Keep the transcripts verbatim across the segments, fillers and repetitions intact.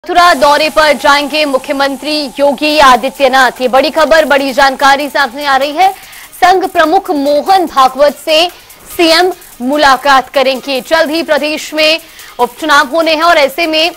मथुरा दौरे पर जाएंगे मुख्यमंत्री योगी आदित्यनाथ। ये बड़ी खबर, बड़ी जानकारी सामने आ रही है। संघ प्रमुख मोहन भागवत से सीएम मुलाकात करेंगे। जल्द ही प्रदेश में उपचुनाव होने हैं और ऐसे में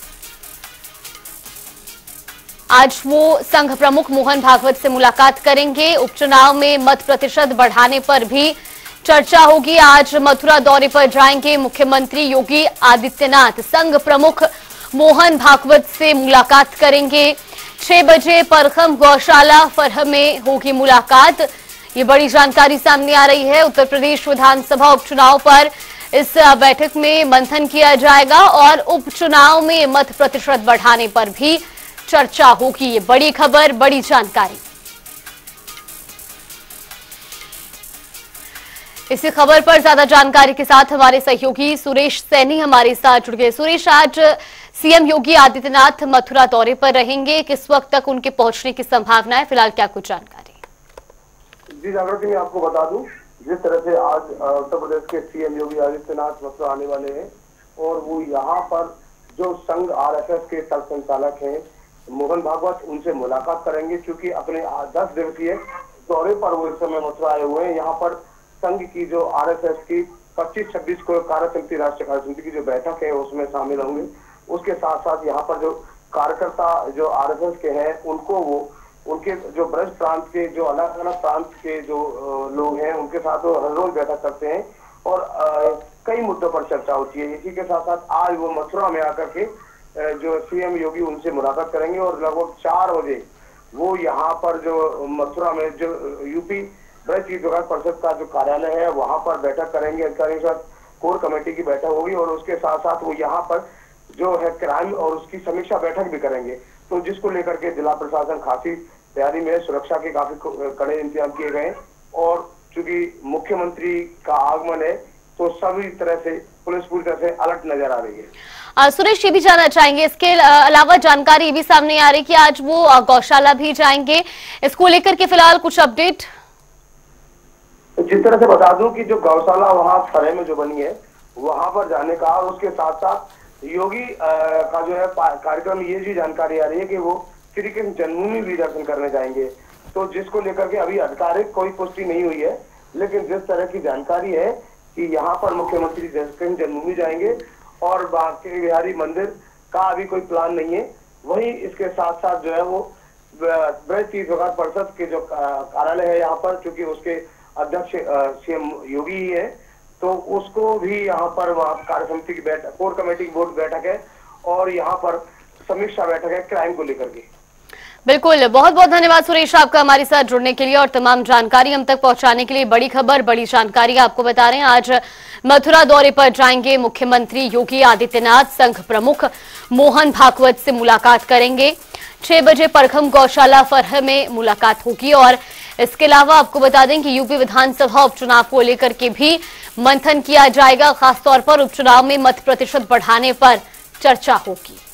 आज वो संघ प्रमुख मोहन भागवत से मुलाकात करेंगे। उपचुनाव में मत प्रतिशत बढ़ाने पर भी चर्चा होगी। आज मथुरा दौरे पर जाएंगे मुख्यमंत्री योगी आदित्यनाथ। संघ प्रमुख मोहन भागवत से मुलाकात करेंगे। छह बजे परखम गौशाला फरह में होगी मुलाकात। ये बड़ी जानकारी सामने आ रही है। उत्तर प्रदेश विधानसभा उपचुनाव पर इस बैठक में मंथन किया जाएगा और उपचुनाव में मत प्रतिशत बढ़ाने पर भी चर्चा होगी। ये बड़ी खबर, बड़ी जानकारी। इसी खबर पर ज्यादा जानकारी के साथ हमारे सहयोगी सुरेश सैनी हमारे साथ जुड़ गए। सुरेश, आज सीएम योगी आदित्यनाथ मथुरा दौरे पर रहेंगे। किस वक्त तक उनके पहुंचने की संभावना है? फिलहाल क्या कुछ जानकारी? जी जागृति, मैं आपको बता दूं, जिस तरह से आज उत्तर प्रदेश के सीएम योगी आदित्यनाथ मथुरा आने वाले हैं और वो यहाँ पर जो संघ आरएसएस के तल संचालक हैं मोहन भागवत, उनसे मुलाकात करेंगे। क्योंकि अपने दस दिवसीय दौरे पर वो इस समय मथुरा आए हुए हैं। यहाँ पर संघ की जो आरएसएस की पच्चीस छब्बीस को कार्य समिति, राष्ट्रीय कार्य समिति की जो बैठक है उसमें शामिल होंगे। उसके साथ साथ यहाँ पर जो कार्यकर्ता जो आरएसएस के हैं उनको वो उनके जो ब्रज प्रांत के जो अलग अलग प्रांत के जो लोग हैं उनके साथ वो हर रोज बैठक करते हैं और कई मुद्दों पर चर्चा होती है। इसी के साथ साथ आज वो मथुरा में आकर के जो सीएम योगी उनसे मुलाकात करेंगे और लगभग चार बजे वो यहाँ पर जो मथुरा में जो यूपी ब्रज तीर्थ विकास परिषद का जो कार्यालय है वहाँ पर बैठक करेंगे। अधिकारियों के साथ कोर कमेटी की बैठक होगी और उसके साथ साथ वो यहाँ पर जो है क्राइम और उसकी समीक्षा बैठक भी करेंगे। तो जिसको लेकर के जिला प्रशासन खासी तैयारी में, सुरक्षा के काफी कड़े इंतजाम किए गए और चूंकि मुख्यमंत्री का आगमन है तो सभी तरह से पुलिस पूरी तरह से अलर्ट नजर आ रही है। आ, सुरेश, ये भी जानना चाहेंगे, इसके अलावा जानकारी ये भी सामने आ रही है कि आज वो गौशाला भी जाएंगे। इसको लेकर के फिलहाल कुछ अपडेट? जिस तरह से बता दूं कि जो गौशाला वहाँ फरे में जो बनी है वहां पर जाने का, उसके साथ साथ योगी आ, का जो है कार्यक्रम, ये भी जानकारी आ रही है कि वो श्री कृष्ण जन्मभूमि भी दर्शन करने जाएंगे। तो जिसको लेकर के अभी आधिकारिक कोई पुष्टि नहीं हुई है, लेकिन जिस तरह की जानकारी है कि यहाँ पर मुख्यमंत्री कृष्ण जन्मभूमि जाएंगे और बांके बिहारी मंदिर का अभी कोई प्लान नहीं है। वहीं इसके साथ साथ जो है वो ब्रज तीर्थ विकास परिषद के जो कार्यालय है यहाँ पर, चूंकि उसके अध्यक्ष सीएम योगी ही है, तो उसको भी यहाँ पर कार्य समिति की बैठक, कोर कमेटी की बोर्ड बैठक है और यहाँ पर समीक्षा बैठक है क्राइम को लेकर के। बिल्कुल, बहुत बहुत धन्यवाद सुरेश आपका हमारे साथ जुड़ने के लिए और तमाम जानकारी हम तक पहुंचाने के लिए। बड़ी खबर, बड़ी जानकारी आपको बता रहे हैं। आज मथुरा दौरे पर जाएंगे मुख्यमंत्री योगी आदित्यनाथ। संघ प्रमुख मोहन भागवत से मुलाकात करेंगे। छह बजे परखम गौशाला फरह में मुलाकात होगी और इसके अलावा आपको बता दें कि यूपी विधानसभा उपचुनाव को लेकर के भी मंथन किया जाएगा। खासतौर पर उपचुनाव में मत प्रतिशत बढ़ाने पर चर्चा होगी।